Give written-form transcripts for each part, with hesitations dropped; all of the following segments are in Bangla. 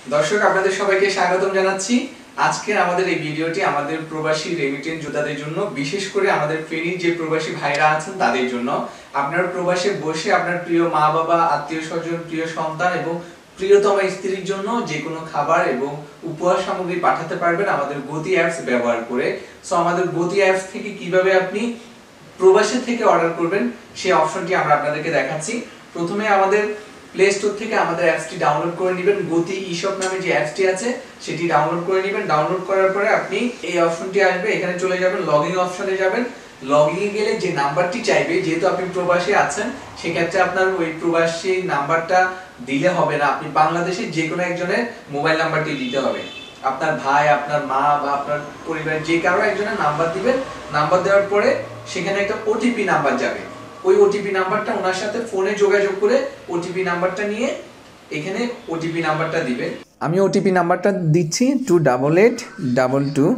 দর্শক আপনাদের সবাইকে স্বাগতম জানাচ্ছি। আজকের আমাদের এই ভিডিওটি আমাদের প্রবাসী রেমিটেন্স যোদ্ধাদের জন্য, বিশেষ করে আমাদের ফেনীর যে প্রবাসী ভাইরা আছেন তাদের জন্য। আপনার প্রবাসে বসে আপনার প্রিয় মা বাবা, আত্মীয় স্বজন, প্রিয় সন্তান এবং প্রিয়তমা স্ত্রীর জন্য যে কোনো খাবার এবং উপহার সামগ্রী পাঠাতে পারবেন আমাদের গতি অ্যাপস ব্যবহার করে। সো আমাদের গতি অ্যাপস থেকে কিভাবে আপনি প্রবাসী থেকে অর্ডার করবেন সেই অপশনটি আমরা আপনাদেরকে দেখাচ্ছি। প্রথমে আমাদের প্লে স্টোর থেকে আমাদের অ্যাপসটি ডাউনলোড করে নেবেন। গতি ইশপ নামে যে অ্যাপসটি আছে সেটি ডাউনলোড করে নেবেন। ডাউনলোড করার পরে আপনি এই অপশনটি আসবে, এখানে চলে যাবেন, লগইন অপশনে যাবেন। লগইনে গেলে যে নাম্বারটি চাইবে, যেহেতু আপনি প্রবাসী আছেন সেক্ষেত্রে আপনার ওই প্রবাসী নাম্বারটা দিলে হবে না, আপনি বাংলাদেশের যে কোনো একজনের মোবাইল নাম্বারটি দিতে হবে। আপনার ভাই, আপনার মা বা আপনার পরিবারের যে কারো একজনের নাম্বার দিবেন। নাম্বার দেওয়ার পরে সেখানে একটা ওটিপি নাম্বার যাবে। ওই ওটিপি নাম্বারটা ওনার সাথে ফোনে যোগাযোগ করে ওটিপি নাম্বারটা নিয়ে এখানে ওটিপি নাম্বারটা দিবেন। আমি ওটিপি নাম্বারটা দিচ্ছি 28822।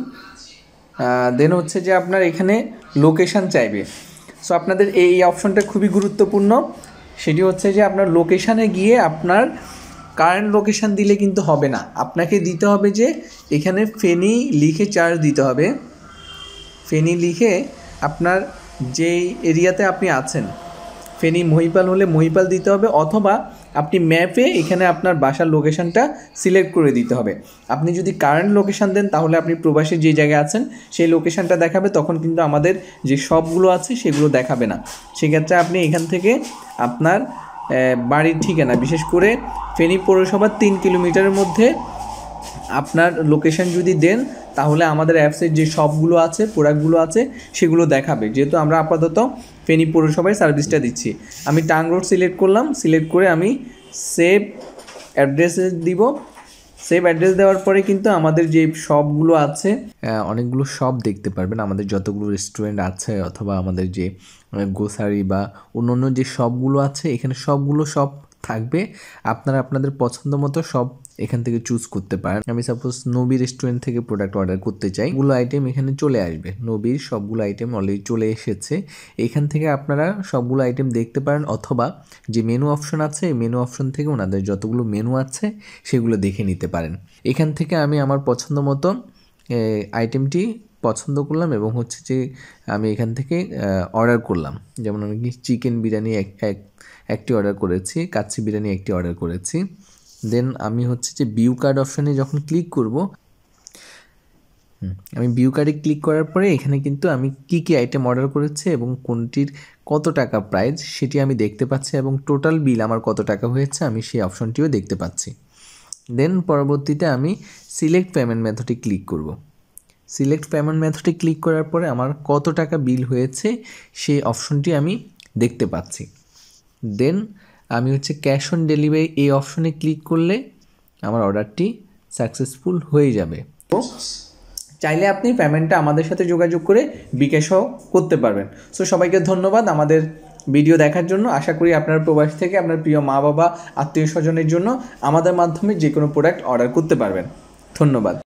দেন হচ্ছে যে আপনার এখানে লোকেশান চাইবে। সো আপনাদের এই অপশনটা খুবই গুরুত্বপূর্ণ। সেটি হচ্ছে যে আপনার লোকেশানে গিয়ে আপনার কারেন্ট লোকেশান দিলে কিন্তু হবে না, আপনাকে দিতে হবে যে এখানে ফেনী লিখে চার্জ দিতে হবে। ফেনী লিখে আপনার যেই এরিয়াতে আপনি আছেন, ফেনী মহিপাল হলে মহিপাল দিতে হবে, অথবা আপনি ম্যাপে এখানে আপনার বাসার লোকেশানটা সিলেক্ট করে দিতে হবে। আপনি যদি কারেন্ট লোকেশান দেন তাহলে আপনি প্রবাসী যে জায়গায় আছেন সেই লোকেশানটা দেখাবে, তখন কিন্তু আমাদের যে শপগুলো আছে সেগুলো দেখাবে না। সেক্ষেত্রে আপনি এখান থেকে আপনার বাড়ির ঠিকানা, বিশেষ করে ফেনী পৌরসভার 3 কিলোমিটারের মধ্যে আপনার লোকেশান যদি দেন তাহলে আমাদের অ্যাপসের যে শপগুলো আছে, প্রোডাক্টগুলো আছে সেগুলো দেখাবে। যেহেতু আমরা আপাতত ফেনী পৌরসভায় সার্ভিসটা দিচ্ছি, আমি টাং রোড সিলেক্ট করলাম। সিলেক্ট করে আমি সেভ অ্যাড্রেসে দিব। সেভ অ্যাড্রেস দেওয়ার পরে কিন্তু আমাদের যে শপগুলো আছে, অনেকগুলো শপ দেখতে পারবেন। আমাদের যতগুলো রেস্টুরেন্ট আছে অথবা আমাদের যে গ্রোসারি বা অন্য যে শপগুলো আছে, এখানে সবগুলো শপ থাকবে। আপনারা আপনাদের পছন্দ মতো সব এখান থেকে চুজ করতে পারেন। আমি সাপোজ নবী রেস্টুরেন্ট থেকে প্রোডাক্ট অর্ডার করতে চাই, গুলো আইটেম এখানে চলে আসবে। নবীর সবগুলো আইটেম অলরেডি চলে এসেছে। এখান থেকে আপনারা সবগুলো আইটেম দেখতে পারেন, অথবা যে মেনু অপশন আছে এই মেনু অপশন থেকে ওনাদের যতগুলো মেনু আছে সেগুলো দেখে নিতে পারেন। এখান থেকে আমি আমার পছন্দ মতো আইটেমটি পছন্দ করলাম এবং হচ্ছে যে আমি এখান থেকে অর্ডার করলাম। যেমন আমি চিকেন বিরিয়ানি একটি অর্ডার করেছি, কাচ্চি বিরিয়ানি একটি অর্ডার করেছি। দেন আমি হচ্ছে যে ভিউ কার্ড অপশানে যখন ক্লিক করব, আমি ভিউ কার্ডে ক্লিক করার পরে এখানে কিন্তু আমি কি আইটেম অর্ডার করেছি এবং কোনটির কত টাকা প্রাইস সেটি আমি দেখতে পাচ্ছি, এবং টোটাল বিল আমার কত টাকা হয়েছে আমি সেই অপশনটিও দেখতে পাচ্ছি। দেন পরবর্তীতে আমি সিলেক্ট পেমেন্ট মেথডে ক্লিক করব। সিলেক্ট পেমেন্ট মেথডে ক্লিক করার পরে আমার কত টাকা বিল হয়েছে সেই অপশনটি আমি দেখতে পাচ্ছি। দেন আমি হচ্ছে ক্যাশ অন ডেলিভারি এই অপশনে ক্লিক করলে আমার অর্ডারটি সাকসেসফুল হয়ে যাবে। তো চাইলে আপনি পেমেন্টটা আমাদের সাথে যোগাযোগ করে বিকাশও করতে পারবেন। সো সবাইকে ধন্যবাদ আমাদের ভিডিও দেখার জন্য। আশা করি আপনার প্রবাস থেকে আপনার প্রিয় মা বাবা, আত্মীয় স্বজনের জন্য আমাদের মাধ্যমে যে কোনো প্রোডাক্ট অর্ডার করতে পারবেন। ধন্যবাদ।